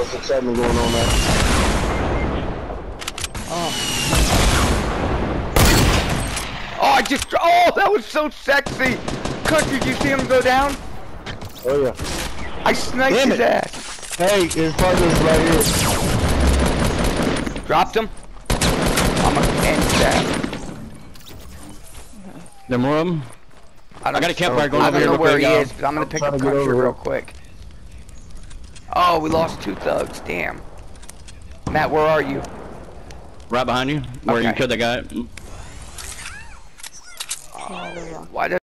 else excitement going on there. Oh, that was so sexy! Country, did you see him go down? Oh yeah. I sniped his ass. Hey, his partner's right here. Dropped him. I'm gonna end that. There more of them? I got a campfire going over here. I don't know where he quick, is, but I'm gonna pick up trying to get Country over real here. quick. Oh, we lost 2 thugs. Damn. Matt, where are you? Right behind you, where you Okay. killed that guy. Why did